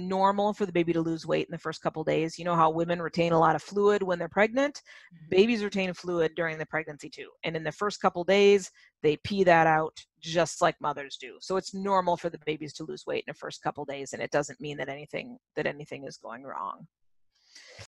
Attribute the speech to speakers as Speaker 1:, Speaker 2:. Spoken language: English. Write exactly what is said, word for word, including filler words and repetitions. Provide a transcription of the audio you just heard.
Speaker 1: normal for the baby to lose weight in the first couple days. You know how women retain a lot of fluid when they're pregnant?
Speaker 2: Mhm.
Speaker 1: Babies retain fluid during the pregnancy too. And in the first couple days, they pee that out just like mothers do. So it's normal for the babies to lose weight in the first couple days, and it doesn't mean that anything that anything is going wrong.